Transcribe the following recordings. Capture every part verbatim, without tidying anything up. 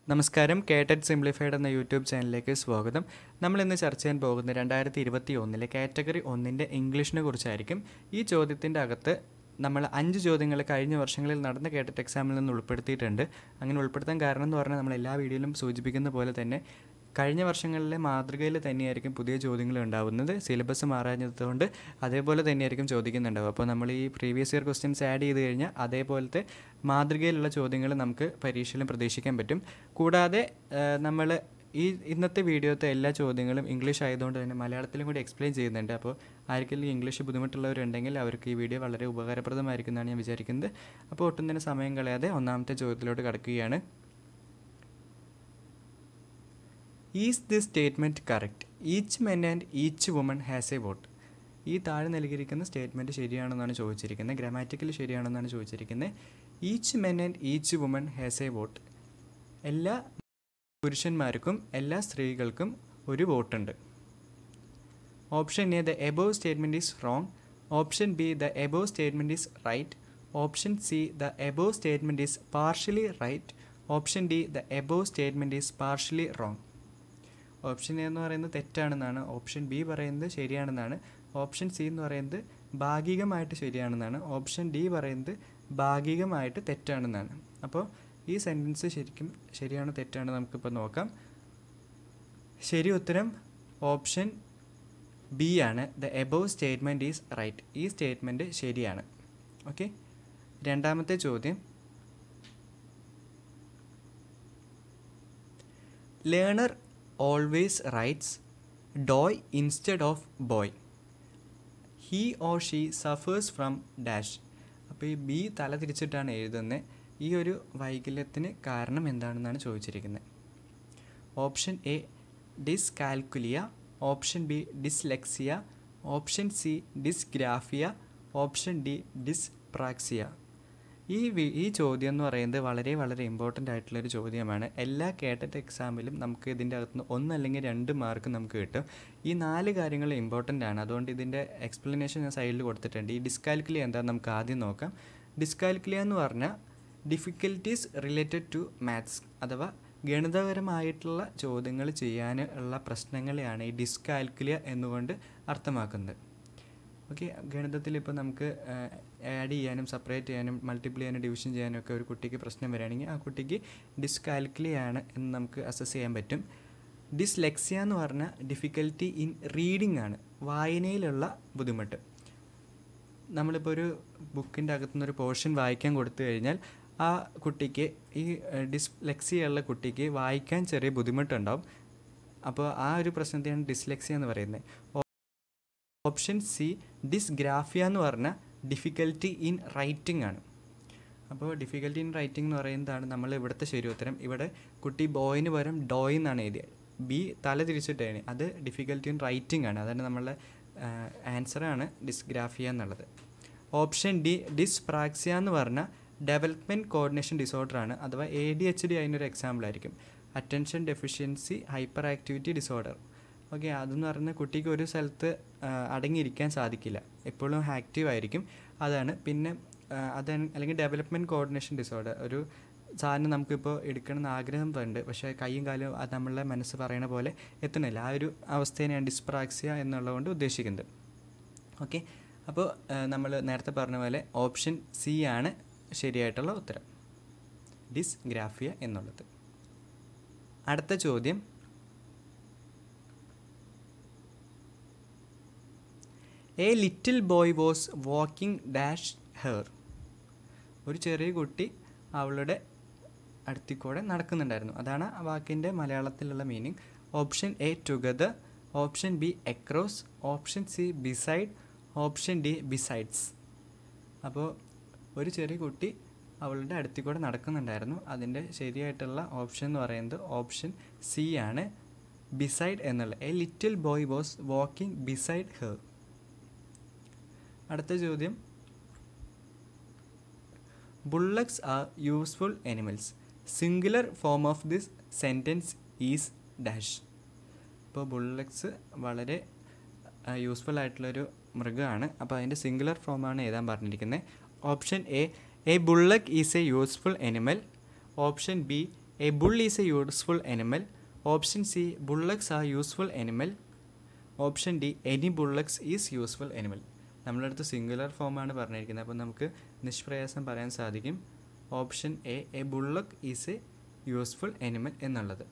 നമസ്കാരം. കേട്ടറ്റ് സിംപ്ലിഫൈഡ് എന്ന യൂട്യൂബ് ചാനലിലേക്ക് സ്വാഗതം. നമ്മൾ ഇന്ന് ചർച്ച ചെയ്യാൻ പോകുന്ന രണ്ടായിരത്തി ഇരുപത്തി ഒന്നിലെ കാറ്റഗറി ഒന്നിൻ്റെ ഇംഗ്ലീഷിനെ കുറിച്ചായിരിക്കും. ഈ ചോദ്യത്തിൻ്റെ അകത്ത് നമ്മൾ അഞ്ച് ചോദ്യങ്ങൾ കഴിഞ്ഞ വർഷങ്ങളിൽ നടന്ന കേട്ടറ്റ് എക്സാമിൽ നിന്ന് ഉൾപ്പെടുത്തിയിട്ടുണ്ട്. അങ്ങനെ ഉൾപ്പെടുത്താൻ കാരണം എന്ന് പറഞ്ഞാൽ നമ്മൾ എല്ലാ വീഡിയോയിലും സൂചിപ്പിക്കുന്ന പോലെ തന്നെ കഴിഞ്ഞ വർഷങ്ങളിലെ മാതൃകയിൽ തന്നെയായിരിക്കും പുതിയ ചോദ്യങ്ങൾ ഉണ്ടാവുന്നത്. സിലബസ് മാറാഞ്ഞതുകൊണ്ട് അതേപോലെ തന്നെയായിരിക്കും ചോദിക്കുന്നുണ്ടാവുക. അപ്പോൾ നമ്മൾ ഈ പ്രീവിയസ് ഇയർ ക്വസ്റ്റ്യൻസ് ആഡ് ചെയ്ത് കഴിഞ്ഞാൽ അതേപോലത്തെ മാതൃകയിലുള്ള ചോദ്യങ്ങൾ നമുക്ക് പരീക്ഷയിലും പ്രതീക്ഷിക്കാൻ പറ്റും. കൂടാതെ നമ്മൾ ഈ ഇന്നത്തെ വീഡിയോത്തെ എല്ലാ ചോദ്യങ്ങളും ഇംഗ്ലീഷ് ആയതുകൊണ്ട് തന്നെ മലയാളത്തിലും കൂടി എക്സ്പ്ലെയിൻ ചെയ്യുന്നുണ്ട്. അപ്പോൾ ആർക്കെങ്കിലും ഇംഗ്ലീഷ് ബുദ്ധിമുട്ടുള്ളവരുണ്ടെങ്കിൽ അവർക്ക് ഈ വീഡിയോ വളരെ ഉപകാരപ്രദമായിരിക്കും എന്നാണ് ഞാൻ വിചാരിക്കുന്നത്. അപ്പോൾ ഒട്ടും തന്നെ സമയം കളയാതെ ഒന്നാമത്തെ ചോദ്യത്തിലോട്ട് കടക്കുകയാണ്. Is this statement correct? Each men and each woman has A vote. ഈ താഴെ നൽകിയിരിക്കുന്ന സ്റ്റേറ്റ്മെൻറ്റ് ശരിയാണെന്നാണ് ചോദിച്ചിരിക്കുന്നത്. ഗ്രാമാറ്റിക്കലി ശരിയാണെന്നാണ് ചോദിച്ചിരിക്കുന്നത്. ഈച്ച് men and each woman has A വോട്ട്. എല്ലാ പുരുഷന്മാർക്കും എല്ലാ സ്ത്രീകൾക്കും ഒരു വോട്ടുണ്ട്. Option A, the above statement is wrong. Option B, the above statement is right. Option C, the above statement is partially right. Option D, the above statement is partially wrong. Option A എന്ന് പറയുന്നത് തെറ്റാണെന്നാണ്. Option B പറയുന്നത് ശരിയാണെന്നാണ്. Option C എന്ന് പറയുന്നത് ഭാഗികമായിട്ട് ശരിയാണെന്നാണ്. Option D പറയുന്നത് ഭാഗികമായിട്ട് തെറ്റാണെന്നാണ്. അപ്പോൾ ഈ sentence ശരിക്കും ശരിയാണോ തെറ്റാണോ നമുക്കിപ്പോൾ നോക്കാം. ശരി ഉത്തരം ഓപ്ഷൻ ബി ആണ്. The above statement is right. ഈ സ്റ്റേറ്റ്മെൻറ്റ് ശരിയാണ്. ഓക്കെ, രണ്ടാമത്തെ ചോദ്യം. Learner always writes doy instead of boy. He or she suffers from dash. അപ്പോൾ ഈ ബി തല തിരിച്ചിട്ടാണ് എഴുതുന്നത്. ഈ ഒരു വൈകല്യത്തിന് കാരണം എന്താണെന്നാണ് ചോദിച്ചിരിക്കുന്നത്. Option A, dyscalculia. Option B, dyslexia. Option C, dysgraphia. Option D, dyspraxia. ഈ ഈ ചോദ്യം എന്ന് പറയുന്നത് വളരെ വളരെ ഇമ്പോർട്ടൻ്റ് ആയിട്ടുള്ളൊരു ചോദ്യമാണ്. എല്ലാ കേട്ടറ്റ് എക്സാമിലും നമുക്ക് ഇതിൻ്റെ അകത്തുനിന്ന് ഒന്നല്ലെങ്കിൽ രണ്ട് മാർക്ക് നമുക്ക് കിട്ടും. ഈ നാല് കാര്യങ്ങൾ ഇമ്പോർട്ടൻ്റ് ആണ്. അതുകൊണ്ട് ഇതിൻ്റെ എക്സ്പ്ലനേഷൻ ഞാൻ സൈഡിൽ കൊടുത്തിട്ടുണ്ട്. ഈ ഡിസ്കാൽക്കുലിയ എന്താണെന്ന് നമുക്ക് ആദ്യം നോക്കാം. ഡിസ്കാൽക്കുലിയ എന്ന് പറഞ്ഞാൽ ഡിഫിക്കൽട്ടീസ് റിലേറ്റഡ് ടു മാത്സ്, അഥവാ ഗണിതപരമായിട്ടുള്ള ചോദ്യങ്ങൾ ചെയ്യാൻ ഉള്ള പ്രശ്നങ്ങളെയാണ് ഈ ഡിസ്കാൽക്കുലിയ എന്നുകൊണ്ട് അർത്ഥമാക്കുന്നത്. ഓക്കെ, ഗണിതത്തിൽ ഇപ്പോൾ നമുക്ക് ആഡ് ചെയ്യാനും സെപ്പറേറ്റ് ചെയ്യാനും മൾട്ടിപ്ലൈ ചെയ്യാനും ഡിവിഷൻ ചെയ്യാനും ഒക്കെ ഒരു കുട്ടിക്ക് പ്രശ്നം വരികയാണെങ്കിൽ ആ കുട്ടിക്ക് ഡിസ്കാൽക്കുലിയ ആണ് എന്ന് നമുക്ക് അസസ് ചെയ്യാൻ പറ്റും. ഡിസ്ലെക്സിയ എന്ന് പറഞ്ഞാൽ ഡിഫിക്കൽറ്റി ഇൻ റീഡിംഗ് ആണ്, വായനയിലുള്ള ബുദ്ധിമുട്ട്. നമ്മളിപ്പോൾ ഒരു ബുക്കിൻ്റെ അകത്തുനിന്നൊരു പോർഷൻ വായിക്കാൻ കൊടുത്തു കഴിഞ്ഞാൽ ആ കുട്ടിക്ക്, ഈ ഡിസ്ലെക്സിയ ഉള്ള കുട്ടിക്ക് വായിക്കാൻ ചെറിയ ബുദ്ധിമുട്ടുണ്ടാവും. അപ്പോൾ ആ ഒരു പ്രശ്നത്തെയാണ് ഡിസ്ലെക്സിയ എന്ന് പറയുന്നത്. ഓപ്ഷൻ സി, ഡിസ്ഗ്രാഫിയ എന്ന് പറഞ്ഞാൽ ഡിഫിക്കൽറ്റി ഇൻ റൈറ്റിംഗ് ആണ്. അപ്പോൾ ഡിഫിക്കൽറ്റി ഇൻ റൈറ്റിംഗ് എന്ന് പറയുന്നതാണ് നമ്മൾ ഇവിടുത്തെ ശരി ഉത്തരം. ഇവിടെ കുട്ടി ബോയിന് പകരം ഡോയ് എന്നാണ് എഴുതിയത്. ബി തല തിരിച്ചിട്ടാണ്, അത് ഡിഫിക്കൽറ്റി ഇൻ റൈറ്റിംഗ് ആണ്. അതാണ് നമ്മളുടെ ആൻസറാണ് ഡിസ്ഗ്രാഫിയ എന്നുള്ളത്. ഓപ്ഷൻ ഡി, ഡിസ്പ്രാക്സിയ എന്ന് പറഞ്ഞാൽ ഡെവലപ്മെൻറ്റ് കോർഡിനേഷൻ ഡിസോർഡർ ആണ്, അഥവാ എ ഡി എച്ച് ഡി അതിനൊരു എക്സാമ്പിൾ ആയിരിക്കും. Attention deficiency hyperactivity disorder. Okay, അതെന്ന് പറയുന്നത് കുട്ടിക്ക് ഒരു സ്ഥലത്ത് അടങ്ങിയിരിക്കാൻ സാധിക്കില്ല, എപ്പോഴും ആക്റ്റീവ് ആയിരിക്കും, അതാണ്. പിന്നെ അത് അല്ലെങ്കിൽ ഡെവലപ്മെൻറ്റ് കോർഡിനേഷൻ ഡിസോർഡർ, ഒരു സാധനം നമുക്കിപ്പോൾ എടുക്കണമെന്ന് ആഗ്രഹം ഉണ്ട്, പക്ഷേ കൈയും കാലും അത് നമ്മളുടെ മനസ്സ് പറയണ പോലെ എത്തണില്ല. ആ ഒരു അവസ്ഥേനെയാണ് ഡിസ്പ്രാക്സിയ എന്നുള്ളതുകൊണ്ട് ഉദ്ദേശിക്കുന്നത്. ഓക്കെ, അപ്പോൾ നമ്മൾ നേരത്തെ പറഞ്ഞ പോലെ ഓപ്ഷൻ സി ആണ് ശരിയായിട്ടുള്ള ഉത്തരം, ഡിസ്ഗ്രാഫിയ എന്നുള്ളത്. അടുത്ത ചോദ്യം. A little boy was walking dash her. ഒരു ചെറിയ കുട്ടി അവളുടെ അടുത്തിക്കൂടെ നടക്കുന്നുണ്ടായിരുന്നു. അതാണ് ആ വാക്കിൻ്റെ മലയാളത്തിലുള്ള meaning. Option A, together. Option B, across. Option C, beside. Option D, besides. അപ്പോൾ ഒരു ചെറിയ കുട്ടി അവളുടെ അടുത്തിക്കൂടെ നടക്കുന്നുണ്ടായിരുന്നു. അതിൻ്റെ ശരിയായിട്ടുള്ള ഓപ്ഷൻ എന്ന് പറയുന്നത് ഓപ്ഷൻ സി ആണ്, ബിസൈഡ് എന്നുള്ള. A little boy was walking beside her. അടുത്ത ചോദ്യം. Bullocks are useful animals. Singular form of this sentence is dash. ഇപ്പോൾ ബുള്ളക്സ് വളരെ യൂസ്ഫുൾ ആയിട്ടുള്ളൊരു മൃഗമാണ്. അപ്പോൾ അതിൻ്റെ സിംഗുലർ ഫോമാണ് എഴുതാൻ പറഞ്ഞിരിക്കുന്നത്. Option A, a bullock is a useful animal. Option B, A bull is a useful animal. Option C, bullocks are useful animal. Option D, any bullocks is useful animal. നമ്മളുടെ അടുത്ത് singular ഫോമാണ് പറഞ്ഞിരിക്കുന്നത്, അപ്പോൾ നമുക്ക് നിഷ്പ്രയാസം പറയാൻ സാധിക്കും option A, a bullock is a useful animal എന്നുള്ളത്.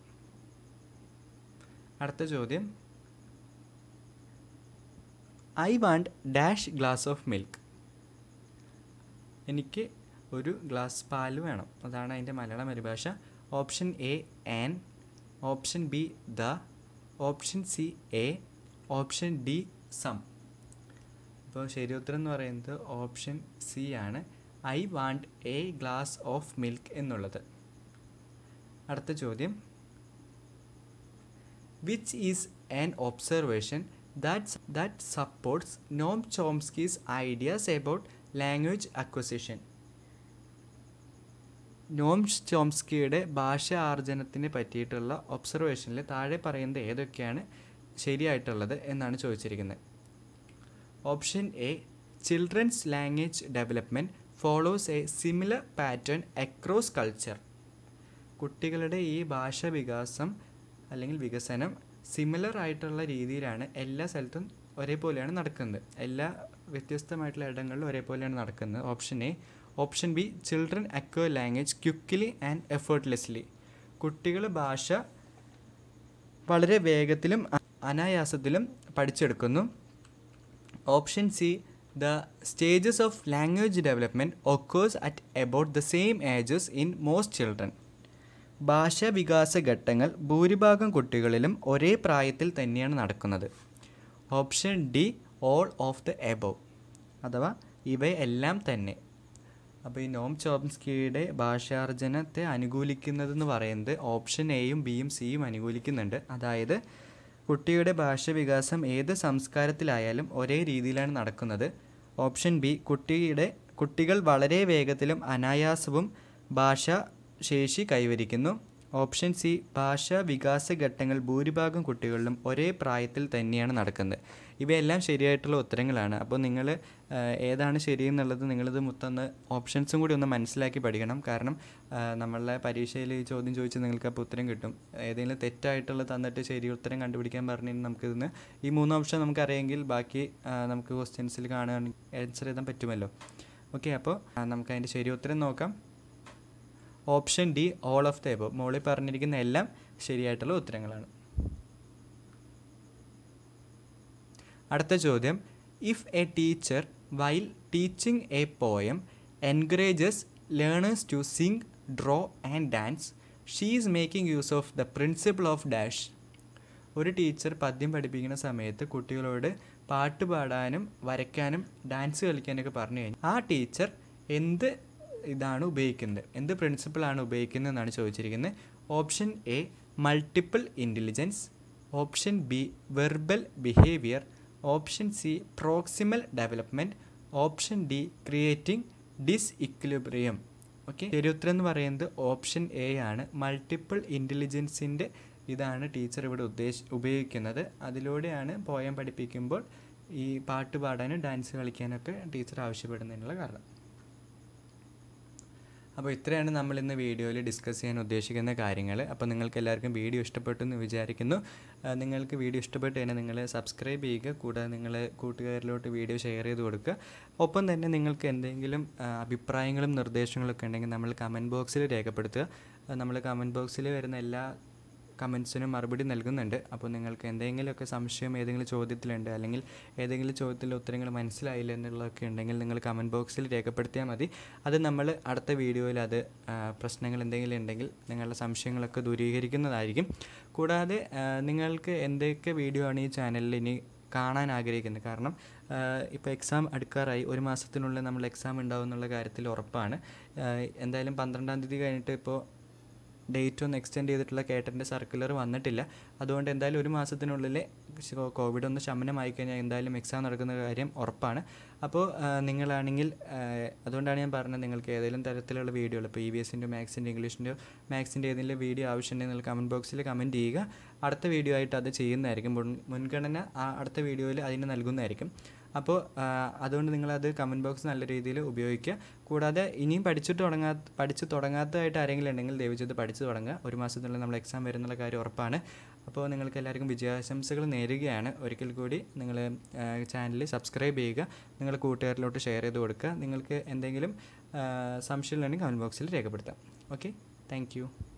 അടുത്ത ചോദ്യം, I want dash glass of milk. എനിക്ക് ഒരു ഗ്ലാസ് പാൽ വേണം, അതാണ് അതിൻ്റെ മലയാളം പരിഭാഷ. Option A an, option B the, option C a, option D some. അപ്പോൾ ശരി ഉത്തരം എന്ന് പറയുന്നത് ഓപ്ഷൻ സി ആണ്, I want a glass of milk എന്നുള്ളത്. അടുത്ത ചോദ്യം, which is an observation that that supports Noam Chomsky's ideas about language acquisition. Noam ചോംസ്കിയുടെ ഭാഷ ആർജനത്തിനെ പറ്റിയിട്ടുള്ള ഒബ്സർവേഷനിൽ താഴെ പറയുന്നത് ഏതൊക്കെയാണ് ശരിയായിട്ടുള്ളത് എന്നാണ് ചോദിച്ചിരിക്കുന്നത്. Option A, children's language development follows a similar pattern across culture. കുട്ടികളുടെ ഈ ഭാഷ വികാസം അല്ലെങ്കിൽ വികസനം സിമിലർ ആയിട്ടുള്ള രീതിയിലാണ് എല്ലാ സ്ഥലത്തും ഒരേപോലെയാണ് നടക്കുന്നത്, എല്ലാ വ്യത്യസ്തമായിട്ടുള്ള ഇടങ്ങളിലും ഒരേപോലെയാണ് നടക്കുന്നത്. Option A. Option B, children acquire language quickly and effortlessly. കുട്ടികൾ ഭാഷ വളരെ വേഗത്തിലും അനായാസത്തിലും പഠിച്ചെടുക്കുന്നു. Option C, the stages of language development occurs at about the same ages in most children. ഭാഷാ വികാസ ഘട്ടങ്ങൾ ഭൂരിഭാഗം കുട്ടികളിലും ഒരേ പ്രായത്തിൽ തന്നെയാണ് നടക്കുന്നത്. Option D, all of the above, അഥവാ ഇവയെല്ലാം തന്നെ. അപ്പോൾ ഈ നോം ചോംസ്കിയുടെ ഭാഷാർജനത്തെ അനുകൂലിക്കുന്നതെന്ന് പറയുന്നത് ഓപ്ഷൻ എയും ബിയും സിയും അനുകൂലിക്കുന്നുണ്ട്. അതായത് കുട്ടിയുടെ ഭാഷാവികാസം ഏത് സംസ്കാരത്തിലായാലും ഒരേ രീതിയിലാണ് നടക്കുന്നത്. ഓപ്ഷൻ ബി, കുട്ടിയുടെ കുട്ടികൾ വളരെ വേഗത്തിലും അനായാസവും ഭാഷാ ശേഷി കൈവരിക്കുന്നു. ഓപ്ഷൻ സി, ഭാഷാ വികാസ ഘട്ടങ്ങൾ ഭൂരിഭാഗം കുട്ടികളിലും ഒരേ പ്രായത്തിൽ തന്നെയാണ് നടക്കുന്നത്. ഇവയെല്ലാം ശരിയായിട്ടുള്ള ഉത്തരങ്ങളാണ്. അപ്പോൾ നിങ്ങൾ ഏതാണ് ശരിയെന്നുള്ളത് നിങ്ങളിത് മൊത്തം ഓപ്ഷൻസും കൂടി ഒന്ന് മനസ്സിലാക്കി പഠിക്കണം. കാരണം നമ്മളുടെ പരീക്ഷയിൽ ഈ ചോദ്യം ചോദിച്ച് നിങ്ങൾക്ക് അപ്പോൾ ഉത്തരം കിട്ടും. ഏതെങ്കിലും തെറ്റായിട്ടുള്ള തന്നിട്ട് ശരി ഉത്തരം കണ്ടുപിടിക്കാൻ പറഞ്ഞു നമുക്കിതിന് ഈ മൂന്ന് ഓപ്ഷൻ നമുക്കറിയാമെങ്കിൽ ബാക്കി നമുക്ക് ക്വസ്റ്റ്യൻസിൽ കാണുകയാണെങ്കിൽ ആൻസർ ചെയ്താൻ പറ്റുമല്ലോ. ഓക്കെ, അപ്പോൾ നമുക്ക് അതിൻ്റെ ശരി ഉത്തരം നോക്കാം. Option D, all of the above. മോളിൽ പറഞ്ഞിരിക്കുന്ന എല്ലാം ശരിയായിട്ടുള്ള ഉത്തരങ്ങളാണ്. അടുത്ത ചോദ്യം, if a teacher while teaching a poem encourages learners to sing, draw and dance, she is making use of the principle of dash. ഒരു ടീച്ചർ പദ്യം പഠിപ്പിക്കുന്ന സമയത്ത് കുട്ടികളോട് പാട്ട് പാടാനും വരയ്ക്കാനും ഡാൻസ് കളിക്കാനൊക്കെ പറഞ്ഞു കഴിഞ്ഞാൽ ആ ടീച്ചർ എന്ത് ഇതാണ് ഉപയോഗിക്കുന്നത്, എന്ത് പ്രിൻസിപ്പിളാണ് ഉപയോഗിക്കുന്നത് എന്നാണ് ചോദിച്ചിരിക്കുന്നത്. Option A, multiple intelligence. Option B, verbal behaviour. Option C, proximal development. Option D, creating disequilibrium. Okay, ശരിയുത്തരം എന്ന് പറയുന്നത് ഓപ്ഷൻ എ ആണ്. മൾട്ടിപ്പിൾ ഇൻ്റലിജൻസിൻ്റെ ഇതാണ് ടീച്ചർ ഇവിടെ ഉദ്ദേശ ഉപയോഗിക്കുന്നത്. അതിലൂടെയാണ് പോയം പഠിപ്പിക്കുമ്പോൾ ഈ പാട്ട് പാടാനും ഡാൻസ് കളിക്കാനൊക്കെ ടീച്ചർ ആവശ്യപ്പെടുന്നതിനുള്ള കാരണം. അപ്പോൾ ഇത്രയാണ് നമ്മൾ ഇന്ന് വീഡിയോയിൽ ഡിസ്കസ് ചെയ്യാൻ ഉദ്ദേശിക്കുന്ന കാര്യങ്ങൾ. അപ്പോൾ നിങ്ങൾക്ക് എല്ലാവർക്കും വീഡിയോ ഇഷ്ടപ്പെട്ടു എന്ന് വിചാരിക്കുന്നു. നിങ്ങൾക്ക് വീഡിയോ ഇഷ്ടപ്പെട്ട് തന്നെ നിങ്ങൾ സബ്സ്ക്രൈബ് ചെയ്യുക, കൂടാതെ നിങ്ങൾ കൂട്ടുകാരിലോട്ട് വീഡിയോ ഷെയർ ചെയ്ത് കൊടുക്കുക. ഒപ്പം തന്നെ നിങ്ങൾക്ക് എന്തെങ്കിലും അഭിപ്രായങ്ങളും നിർദ്ദേശങ്ങളൊക്കെ ഉണ്ടെങ്കിൽ നമ്മൾ കമൻറ്റ് ബോക്സിൽ രേഖപ്പെടുത്തുക. നമ്മൾ കമൻറ്റ് ബോക്സിൽ വരുന്ന എല്ലാ കമൻസിനും മറുപടി നൽകുന്നുണ്ട്. അപ്പോൾ നിങ്ങൾക്ക് എന്തെങ്കിലുമൊക്കെ സംശയം ഏതെങ്കിലും ചോദ്യത്തിലുണ്ട്, അല്ലെങ്കിൽ ഏതെങ്കിലും ചോദ്യത്തിലെ ഉത്തരങ്ങൾ മനസ്സിലായില്ല എന്നുള്ളതൊക്കെ ഉണ്ടെങ്കിൽ നിങ്ങൾ കമൻറ്റ് ബോക്സിൽ രേഖപ്പെടുത്തിയാൽ മതി. അത് നമ്മൾ അടുത്ത വീഡിയോയിൽ അത് പ്രശ്നങ്ങൾ എന്തെങ്കിലും ഉണ്ടെങ്കിൽ നിങ്ങളുടെ സംശയങ്ങളൊക്കെ ദൂരീകരിക്കുന്നതായിരിക്കും. കൂടാതെ നിങ്ങൾക്ക് എന്തൊക്കെ വീഡിയോ ആണ് ഈ ചാനലിൽ ഇനി കാണാൻ ആഗ്രഹിക്കുന്നത്, കാരണം ഇപ്പോൾ എക്സാം അടുക്കാറായി, ഒരു മാസത്തിനുള്ളിൽ നമ്മൾ എക്സാം ഉണ്ടാവും എന്നുള്ള കാര്യത്തിൽ ഉറപ്പാണ്. എന്തായാലും പന്ത്രണ്ടാം തീയതി കഴിഞ്ഞിട്ട് ഇപ്പോൾ ഡേറ്റ് ഒന്ന് എക്സ്റ്റെൻഡ് ചെയ്തിട്ടുള്ള കേട്ടൻ്റെ സർക്കുലർ വന്നിട്ടില്ല. അതുകൊണ്ട് എന്തായാലും ഒരു മാസത്തിനുള്ളിൽ കോവിഡ് ഒന്ന് ശമനമായി കഴിഞ്ഞാൽ എന്തായാലും എക്സാം നടക്കുന്ന കാര്യം ഉറപ്പാണ്. അപ്പോൾ നിങ്ങളാണെങ്കിൽ അതുകൊണ്ടാണ് ഞാൻ പറഞ്ഞത്, നിങ്ങൾക്ക് ഏതെങ്കിലും തരത്തിലുള്ള വീഡിയോകൾ ഇപ്പോൾ ഇ വി എസിൻ്റെ മാത്സിൻ്റെ ഇംഗ്ലീഷിൻ്റെ മാത്സിൻ്റെ ഏതെങ്കിലും വീഡിയോ ആവശ്യമുണ്ടെങ്കിൽ നിങ്ങൾ കമൻറ്റ് ബോക്സിൽ കമൻറ്റ് ചെയ്യുക. അടുത്ത വീഡിയോ ആയിട്ട് അത് ചെയ്യുന്നതായിരിക്കും. മുൻ മുൻഗണന ആ അടുത്ത വീഡിയോയിൽ അതിന് നൽകുന്നതായിരിക്കും. അപ്പോൾ അതുകൊണ്ട് നിങ്ങളത് കമൻറ്റ് ബോക്സ് നല്ല രീതിയിൽ ഉപയോഗിക്കുക. കൂടാതെ ഇനിയും പഠിച്ചിട്ട് തുടങ്ങാ പഠിച്ച് തുടങ്ങാത്തതായിട്ട് ആരെങ്കിലും ഉണ്ടെങ്കിൽ ദയവ് ചെയ്ത് പഠിച്ച് തുടങ്ങുക. ഒരു മാസത്തിനുള്ളിൽ നമ്മൾ എക്സാം വരുന്നുള്ള കാര്യം ഉറപ്പാണ്. അപ്പോൾ നിങ്ങൾക്ക് എല്ലാവർക്കും വിജയാശംസകൾ നേരുകയാണ്. ഒരിക്കൽ കൂടി നിങ്ങൾ ചാനൽ സബ്സ്ക്രൈബ് ചെയ്യുക, നിങ്ങളുടെ കൂട്ടുകാരിലോട്ട് ഷെയർ ചെയ്ത് കൊടുക്കുക. നിങ്ങൾക്ക് എന്തെങ്കിലും സംശയമുണ്ടെങ്കിൽ കമൻറ്റ് ബോക്സിൽ രേഖപ്പെടുത്താം. Okay, thank U.